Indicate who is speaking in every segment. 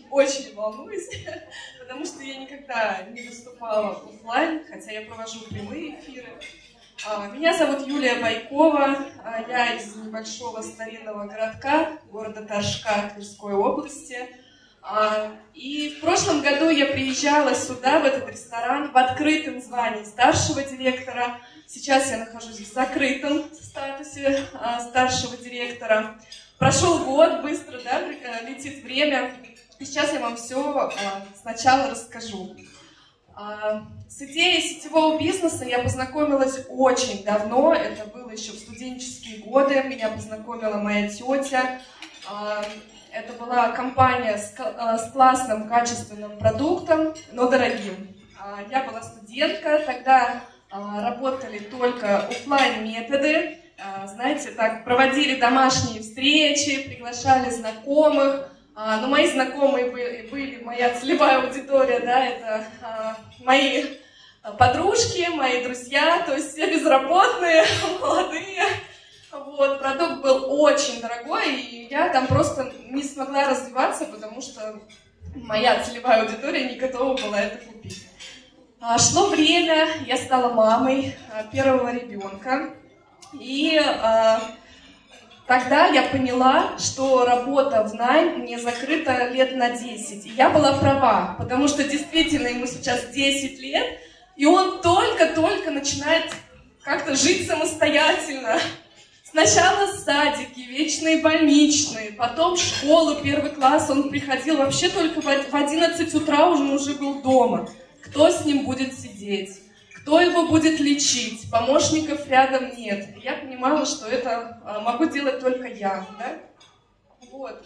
Speaker 1: очень волнуюсь, потому что я никогда не выступала офлайн, хотя я провожу прямые эфиры. Меня зовут Юлия Байкова, я из небольшого старинного городка, города Торжка, Тверской области. И в прошлом году я приезжала сюда, в этот ресторан, в открытом звании старшего директора. Сейчас я нахожусь в закрытом статусе старшего директора. Прошел год, быстро, да, летит время. И сейчас я вам все сначала расскажу. С идеей сетевого бизнеса я познакомилась очень давно. Это было еще в студенческие годы. Меня познакомила моя тетя. Это была компания с классным, качественным продуктом, но дорогим. Я была студентка, тогда работали только офлайн методы. Знаете, так, проводили домашние встречи, приглашали знакомых. Но мои знакомые были моя целевая аудитория, да, это мои подружки, мои друзья, то есть все безработные, молодые. Вот, продукт был очень дорогой, и я там просто не смогла развиваться, потому что моя целевая аудитория не готова была это купить. Шло время, я стала мамой первого ребенка, и тогда я поняла, что работа в найм мне закрыта лет на 10. И я была права, потому что действительно ему сейчас 10 лет, и он только-только начинает как-то жить самостоятельно. Сначала садики, вечные больничные, потом школу, 1 класс. Он приходил вообще только в 11 утра, он уже был дома. Кто с ним будет сидеть? Кто его будет лечить? Помощников рядом нет. Я понимала, что это могу делать только я. Да? Вот.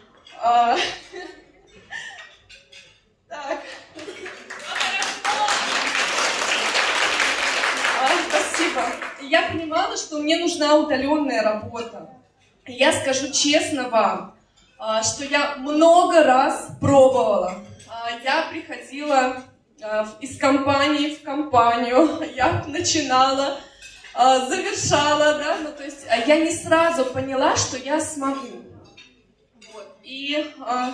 Speaker 1: Так. Спасибо. Я понимала, что мне нужна удаленная работа. Я скажу честно вам, что я много раз пробовала. Я приходила из компании в компанию, я начинала, завершала, да, ну, то есть я не сразу поняла, что я смогу. Вот. И,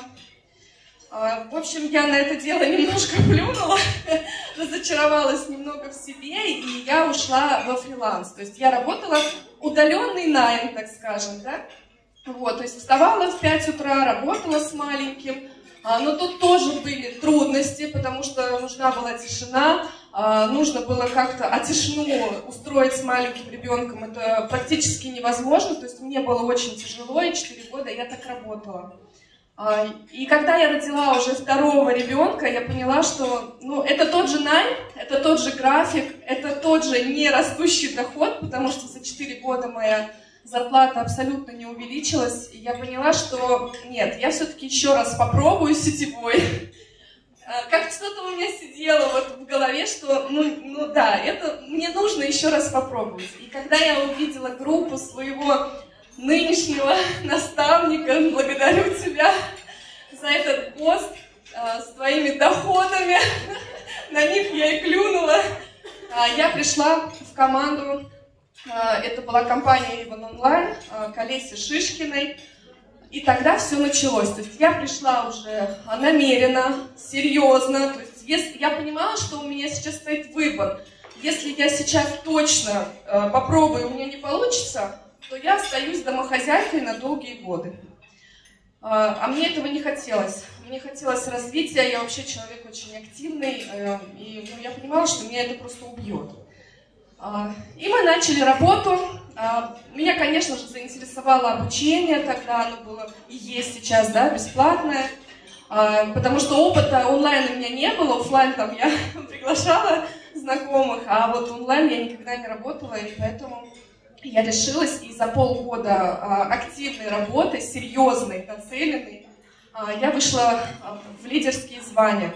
Speaker 1: в общем, я на это дело немножко плюнула, разочаровалась немного в себе, и я ушла во фриланс. То есть я работала удаленный найм, так скажем, да. Вот, то есть вставала в 5 утра, работала с маленьким. Но тут тоже были трудности, потому что нужна была тишина, нужно было как-то тишину устроить с маленьким ребенком, это практически невозможно, то есть мне было очень тяжело, и 4 года я так работала. И когда я родила уже 2-го ребенка, я поняла, что это тот же найм, это тот же график, это тот же нерастущий доход, потому что за 4 года моя зарплата абсолютно не увеличилась, и я поняла, что нет, я все-таки еще раз попробую сетевой. Как что-то у меня сидело вот в голове, что, да, это мне нужно еще раз попробовать. И когда я увидела группу своего нынешнего наставника, благодарю тебя за этот пост с твоими доходами, на них я и клюнула. Я пришла в команду. Это была компания Avon Online, к Олесе Шишкиной. И тогда все началось. То есть я пришла уже намеренно, серьезно. То есть я понимала, что у меня сейчас стоит выбор. Если я сейчас точно попробую, у меня не получится, то я остаюсь домохозяйкой на долгие годы. А мне этого не хотелось. Мне хотелось развития, я вообще человек очень активный. И я понимала, что меня это просто убьет. И мы начали работу. Меня, конечно же, заинтересовало обучение, тогда оно было и есть сейчас, да, бесплатное, потому что опыта онлайн у меня не было, офлайн там я приглашала знакомых, а вот онлайн я никогда не работала, и поэтому я решилась, и за полгода активной работы, серьезной, нацеленной, я вышла в лидерские звания.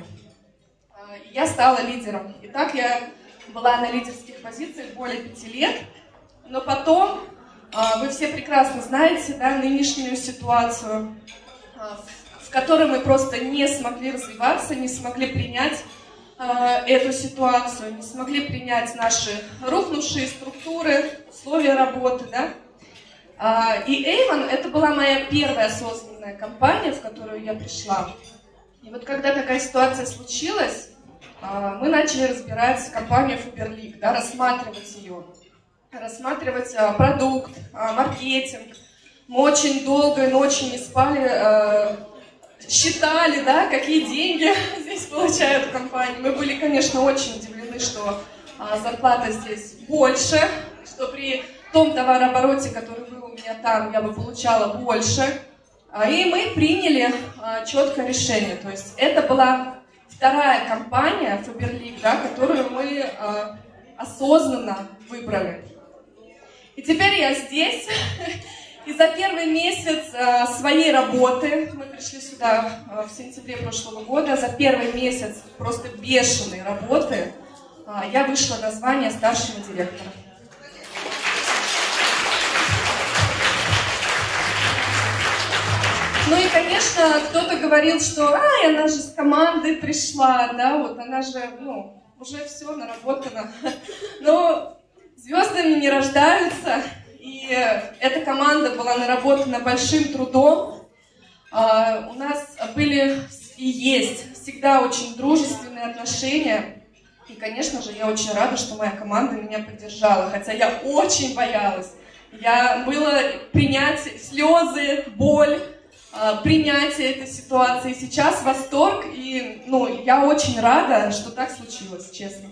Speaker 1: Я стала лидером. И так я была на лидерских позициях более 5 лет, но потом, вы все прекрасно знаете, да, нынешнюю ситуацию, в которой мы просто не смогли развиваться, не смогли принять эту ситуацию, не смогли принять наши рухнувшие структуры, условия работы, да. И Avon — это была моя первая осознанная компания, в которую я пришла. И вот когда такая ситуация случилась, мы начали разбирать компанию Faberlic, да, рассматривать ее, рассматривать продукт, маркетинг. Мы очень долго и ночью не спали, считали, да, какие деньги здесь получают компании. Мы были, конечно, очень удивлены, что зарплата здесь больше, что при том товарообороте, который был у меня там, я бы получала больше. И мы приняли четкое решение. То есть это была вторая компания Faberlic, да, которую мы осознанно выбрали. И теперь я здесь. И за первый месяц своей работы, мы пришли сюда в сентябре прошлого года, за первый месяц просто бешеной работы я вышла на звание старшего директора. Ну и, конечно, кто-то говорил, что она же с командой пришла, да, вот она же, уже все наработано. Но звездами не рождаются. И эта команда была наработана большим трудом. У нас были и есть всегда очень дружественные отношения. И, конечно же, я очень рада, что моя команда меня поддержала. Хотя я очень боялась. Было принятие, слезы, боль, принятие этой ситуации. Сейчас восторг. И я очень рада, что так случилось, честно.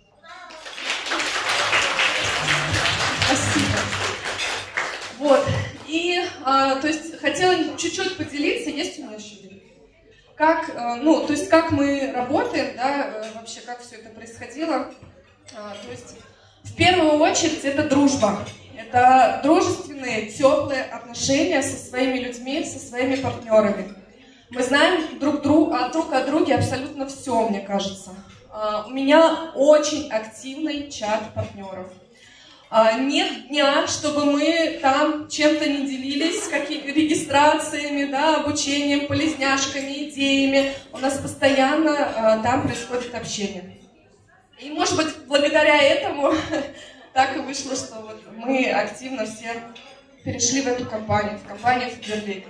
Speaker 1: Спасибо. Вот, и, то есть, хотела чуть-чуть поделиться, есть у меня еще время? То есть, как мы работаем, да, вообще, как все это происходило. То есть, в первую очередь, это дружба. Это дружественные, теплые отношения со своими людьми, со своими партнерами. Мы знаем друг о друге абсолютно все, мне кажется. У меня очень активный чат партнеров. Нет дня, чтобы мы там чем-то не делились, какими регистрациями, да, обучением, полезняшками, идеями. У нас постоянно там происходит общение. И, может быть, благодаря этому так и вышло, что вот мы активно все перешли в эту компанию, в компанию Faberlic.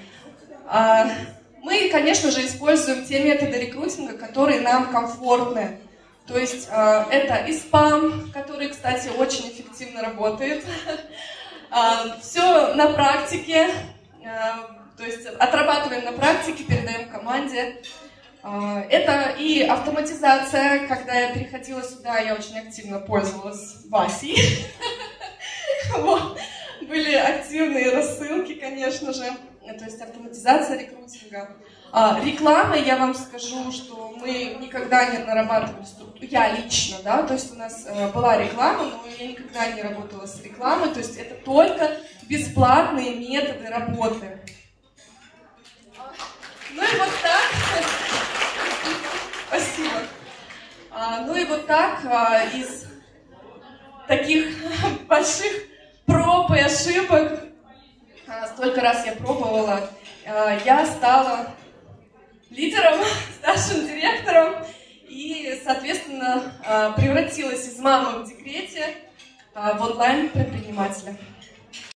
Speaker 1: Мы, конечно же, используем те методы рекрутинга, которые нам комфортны. То есть это и спам, который, кстати, очень эффективно работает. Все на практике, то есть отрабатываем на практике, передаем команде. Это и автоматизация. Когда я переходила сюда, я очень активно пользовалась Васей. Были активные рассылки, конечно же. То есть автоматизация рекрутинга. Рекламой я вам скажу, что мы никогда не нарабатывали структуру, я лично, да, то есть у нас была реклама, но я никогда не работала с рекламой, то есть это только бесплатные методы работы. Ну и вот так, спасибо. Ну и вот так из таких больших проб и ошибок, столько раз я пробовала, я стала лидером, старшим директором и, соответственно, превратилась из мамы в декрете в онлайн-предпринимателя.